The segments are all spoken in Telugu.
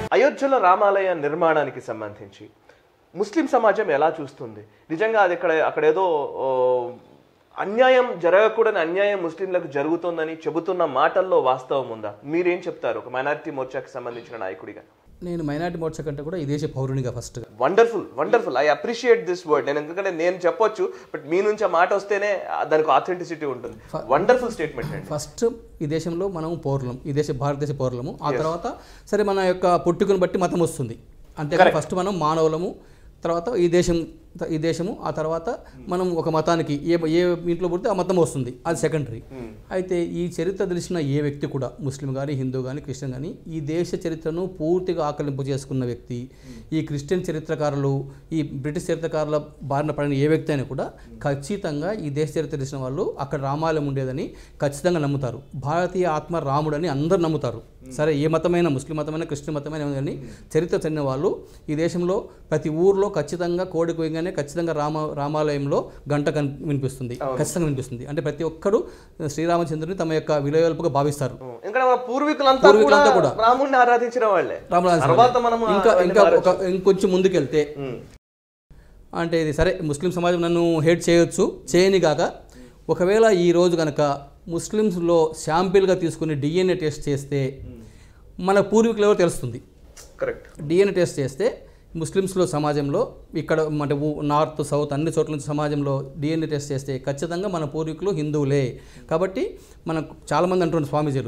అయోధ్యలో రామాలయ నిర్మాణానికి సంబంధించి ముస్లిం సమాజం ఎలా చూస్తుంది? నిజంగా అది అక్కడేదో అన్యాయం జరగకూడని అన్యాయం ముస్లింలకు జరుగుతుందని చెబుతున్న మాటల్లో వాస్తవం ఉందా? మీరేం చెప్తారు ఒక మైనారిటీ మోర్చాకి సంబంధించిన నాయకుడిగా? నేను మైనారిటీ మోర్చా కంటే కూడా ఈ దేశ పౌరునిగా first. Wonderful I appreciate this word. ఎందుకంటే నేను చెప్పొచ్చు, బట్ మీ నుంచి ఆ మాట వస్తేనే దానికి ఆథెంటిసిటీ ఉంటుంది. వండర్ఫుల్ స్టేట్మెంట్ అండి. ఫస్ట్ ఈ దేశంలో మనం పౌరులం, ఈ భారతదేశ పౌరులము. ఆ తర్వాత సరే మన యొక్క పుట్టుకను బట్టి మతం వస్తుంది, అంతేకాదు ఫస్ట్ మనం మానవులము, తర్వాత ఈ దేశము, ఆ తర్వాత మనం ఒక మతానికి ఏ ఇంట్లో పుడితే ఆ మతం వస్తుంది, అది సెకండరీ. అయితే ఈ చరిత్ర తెలిసిన ఏ వ్యక్తి కూడా, ముస్లిం కానీ హిందూ కానీ క్రిస్టియన్ కానీ, ఈ దేశ చరిత్రను పూర్తిగా ఆకలింపు చేసుకున్న వ్యక్తి, ఈ క్రిస్టియన్ చరిత్రకారులు, ఈ బ్రిటిష్ చరిత్రకారుల బారిన పడిన ఏ వ్యక్తి అయినా కూడా ఖచ్చితంగా ఈ దేశ చరిత్ర తెలిసిన వాళ్ళు అక్కడ రామాలయం ఉండేదని ఖచ్చితంగా నమ్ముతారు. భారతీయ ఆత్మ రాముడని అందరూ నమ్ముతారు. సరే ఏ మతమైనా, ముస్లిం మతమైనా క్రిస్టియన్ మతమైనా కానీ చరిత్ర చెందిన వాళ్ళు ఈ దేశంలో ప్రతి ఊర్లో ఖచ్చితంగా కోడి కోయగానే ఖచ్చితంగా రామాలయంలో గంట వినిపిస్తుంది, ఖచ్చితంగా వినిపిస్తుంది. అంటే ప్రతి ఒక్కరు శ్రీరామచంద్రుని తమ యొక్క విలువలుపుగా భావిస్తారు. పూర్వీకులంతా కూడా రాముడిని ఆరాధించిన వాళ్ళే. ఇంకా ఇంకొంచెం ముందుకెళ్తే అంటే ఇది సరే ముస్లిం సమాజం నన్ను హేట్ చేయొచ్చు, చేయని కాక ఒకవేళ ఈ రోజు కనుక ముస్లిమ్స్లో శాంపిల్గా తీసుకుని డిఎన్ఏ టెస్ట్ చేస్తే మన పూర్వీకులు ఎవరో తెలుస్తుంది. కరెక్ట్. డిఎన్ఏ టెస్ట్ చేస్తే ముస్లిమ్స్లో సమాజంలో ఇక్కడ అంటే నార్త్ సౌత్ అన్ని చోట్ల నుంచి సమాజంలో డిఎన్ఏ టెస్ట్ చేస్తే ఖచ్చితంగా మన పూర్వీకులు హిందువులే. కాబట్టి మనకు చాలామంది అంటున్నారు స్వామీజీలు,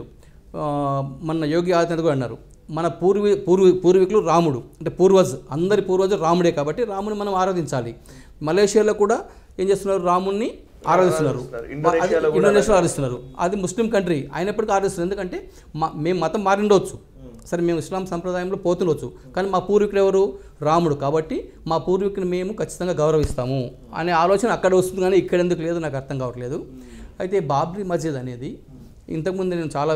మన యోగి ఆదిత్యనాథ్ కూడా అన్నారు, మన పూర్వీకులు రాముడు, అంటే అందరి పూర్వజు రాముడే, కాబట్టి రాముని మనం ఆరాధించాలి. మలేషియాలో కూడా ఏం చేస్తున్నారు, రాముణ్ణి ఆరాధిస్తున్నారు, ఇండోనేషియాలో ఆరాధిస్తున్నారు. అది ముస్లిం కంట్రీ అయినప్పటికీ ఆరాధిస్తున్నారు. ఎందుకంటే మేము మతం మారిండవచ్చు, సరే మేము ఇస్లాం సంప్రదాయంలో పోతుండవచ్చు, కానీ మా పూర్వీకులు ఎవరు, రాముడు, కాబట్టి మా పూర్వీకుని మేము ఖచ్చితంగా గౌరవిస్తాము అనే ఆలోచన అక్కడ వస్తుంది, కానీ ఇక్కడ ఎందుకు లేదు నాకు అర్థం కావట్లేదు. అయితే బాబ్రీ మస్జిద్ అనేది ఇంతకుముందు నేను చాలా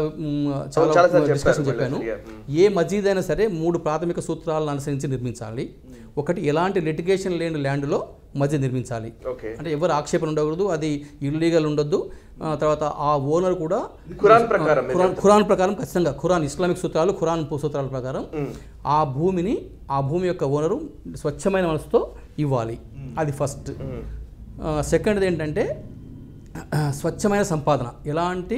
డిస్కషన్ చెప్పాను. ఏ మస్జిద్ అయినా సరే 3 ప్రాథమిక సూత్రాలను అనుసరించి నిర్మించాలి. ఒకటి, ఎలాంటి లిటిగేషన్ లేని ల్యాండ్లో మస్జిద్ నిర్మించాలి, అంటే ఎవరు ఆక్షేపణ ఉండకూడదు, అది ఇల్లీగల్ ఉండొద్దు. తర్వాత ఆ ఓనర్ కూడా ఖురాన్ ప్రకారం ఖచ్చితంగా ఇస్లామిక్ సూత్రాలు, ఖురాన్ సూత్రాల ప్రకారం ఆ భూమి యొక్క ఓనరు స్వచ్ఛమైన మనసుతో ఇవ్వాలి. అది ఫస్ట్. సెకండ్ది ఏంటంటే స్వచ్ఛమైన సంపాదన, ఎలాంటి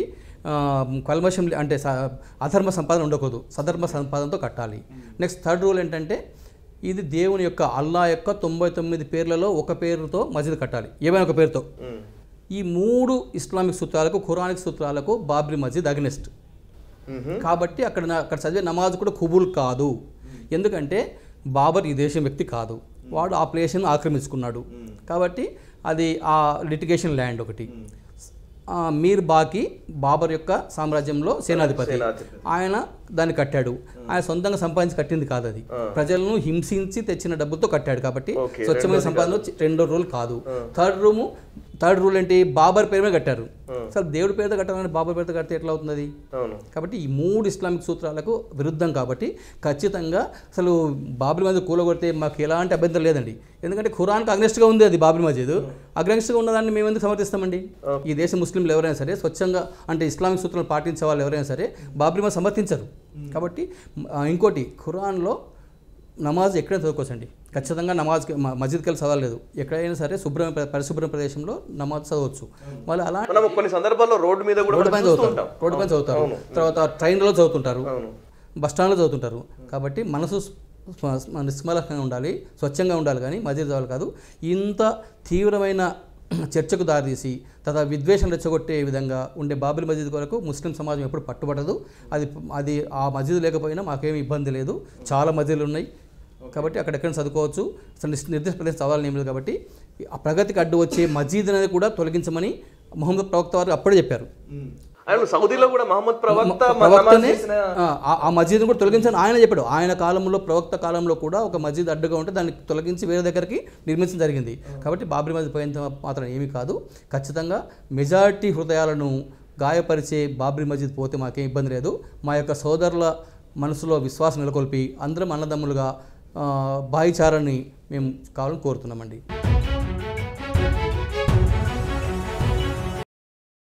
కల్మషం అంటే అధర్మ సంపాదన ఉండకూడదు, సధర్మ సంపాదనతో కట్టాలి. నెక్స్ట్ థర్డ్ రూల్ ఏంటంటే ఇది దేవుని యొక్క అల్లా యొక్క 99 పేర్లలో ఒక పేరుతో మస్జిద్ కట్టాలి, ఏమైనా ఒక పేరుతో. ఈ 3 ఇస్లామిక్ సూత్రాలకు, ఖురానిక్ సూత్రాలకు బాబ్రీ మస్జిద్ అగెనిస్ట్. కాబట్టి అక్కడ చదివే నమాజ్ కూడా ఖుబూల్ కాదు. ఎందుకంటే బాబర్ ఈ దేశం వ్యక్తి కాదు, వాడు ఆ ప్లేస్ను ఆక్రమించుకున్నాడు. కాబట్టి అది ఆ లిటిగేషన్ ల్యాండ్ ఒకటి. మీర్ బాకి బాబర్ యొక్క సామ్రాజ్యంలో సేనాధిపతి, ఆయన దాన్ని కట్టాడు. ఆయన సొంతంగా సంపాదించి కట్టింది కాదు, అది ప్రజలను హింసించి తెచ్చిన డబ్బులతో కట్టాడు. కాబట్టి స్వచ్ఛమైన సంపాదన రెండో రూల్ కాదు. థర్డ్ రూల్ ఏంటి, బాబర్ పేరు మీద కట్టారు. అసలు దేవుడి పేరుతో కట్టాలని బాబర్ పేరుతో కడితే ఎట్లా అవుతుంది? కాబట్టి ఈ 3 ఇస్లామిక్ సూత్రాలకు విరుద్ధం. కాబట్టి ఖచ్చితంగా అసలు బాబ్రీ మస్జిద్ కూలగొడితే మాకు ఎలాంటి అభ్యంతరం లేదండి. ఎందుకంటే ఖురాన్కి అగ్నెస్ట్గా ఉంది అది బాబ్రీ మస్జిద్. అగ్నెస్ట్గా ఉన్నదాన్ని మేము ఎందుకు సమర్థిస్తామండి? ఈ దేశ ముస్లింలు ఎవరైనా సరే స్వచ్ఛంగా అంటే ఇస్లామిక్ సూత్రాలు పాటించే వాళ్ళు ఎవరైనా సరే బాబ్రీ మస్జిద్ సమర్థించరు. కాబట్టి ఇంకోటి, ఖురాన్లో నమాజ్ ఎక్కడైనా చదువుకోవచ్చండి. ఖచ్చితంగా నమాజ్కి మస్జిద్కి వెళ్ళి చదవలేదు, ఎక్కడైనా సరే పరిశుభ్ర ప్రదేశంలో నమాజ్ చదవచ్చు. వాళ్ళు అలా కొన్ని సందర్భాల్లో రోడ్డు పైన చదువుతారు, తర్వాత ట్రైన్లో చదువుతుంటారు, బస్ స్టాండ్లో చదువుతుంటారు. కాబట్టి మనసు నిస్మలంగా ఉండాలి, స్వచ్ఛంగా ఉండాలి, కానీ మస్జిద్ చదవాలి కాదు. ఇంత తీవ్రమైన చర్చకు దారితీసి తదా విద్వేషం రెచ్చగొట్టే విధంగా ఉండే బాబ్రీ మస్జిద్ కొరకు ముస్లిం సమాజం ఎప్పుడు పట్టుబడదు. అది ఆ మస్జిద్ లేకపోయినా మాకేమీ ఇబ్బంది లేదు, చాలా మస్జిద్లు ఉన్నాయి. కాబట్టి అక్కడెక్కడ చదువుకోవచ్చు, నిర్దిష్ట ప్రదేశం చదవాలని ఏం లేదు. కాబట్టి ఆ ప్రగతికి అడ్డు వచ్చే మస్జిద్ అనేది కూడా తొలగించమని ముహమ్మద్ ప్రవక్త వారు అప్పుడే చెప్పారు. సౌదీలో కూడా మహమ్మద్ ప్రవక్తనే ఆ మస్జిద్ కూడా తొలగించని ఆయన చెప్పాడు. ఆయన కాలంలో, ప్రవక్త కాలంలో కూడా ఒక మస్జిద్ అడ్డుగా ఉంటే దాన్ని తొలగించి వేరే దగ్గరికి నిర్మించడం జరిగింది. కాబట్టి బాబ్రీ మస్జిద్ పోయినంత మాత్రం ఏమీ కాదు. ఖచ్చితంగా మెజారిటీ హృదయాలను గాయపరిచే బాబ్రీ మస్జిద్ పోతే మాకేం ఇబ్బంది లేదు. మా యొక్క సోదరుల మనసులో విశ్వాసం నెలకొల్పి అందరం అన్నదమ్ములుగా భాయిచారాన్ని మేము కావాలని కోరుతున్నామండి.